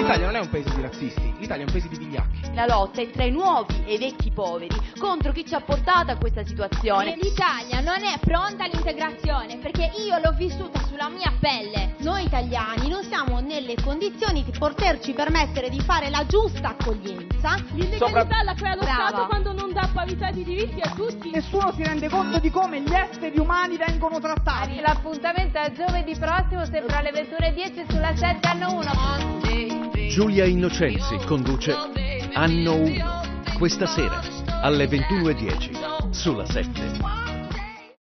l'Italia non è un paese di razzisti, l'Italia è un paese di vigliacchi. La lotta è tra i nuovi e i vecchi poveri contro chi ci ha portato a questa situazione. L'Italia non è pronta all'integrazione perché io l'ho vissuta sulla mia pelle. Noi italiani non siamo nelle condizioni di poterci permettere di fare la giusta accoglienza. L'illegalità la crea lo Stato quando non dà parità di diritti a tutti. Nessuno si rende conto di come gli esseri umani vengono trattati. L'appuntamento è giovedì prossimo, sempre alle 21:10 sulla 7 Anno 1. Giulia Innocenzi conduce Anno 1 questa sera alle 21:10 sulla 7.